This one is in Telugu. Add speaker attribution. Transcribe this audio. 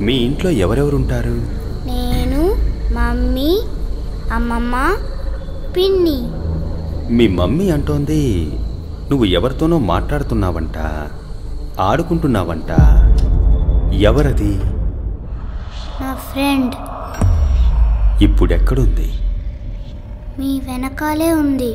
Speaker 1: మీ ఇంట్లో ఎవరెవరుంటారు?
Speaker 2: నేను, మమ్మీ, అమ్మమ్మ, పిన్ని.
Speaker 1: మీ మమ్మీ అంటోంది నువ్వు ఎవరితోనో మాట్లాడుతున్నావంట, ఆడుకుంటున్నావంట. ఎవరది?
Speaker 2: నా ఫ్రెండ్.
Speaker 1: ఇప్పుడెక్కడుంది?
Speaker 2: మీ వెనకాలే ఉంది.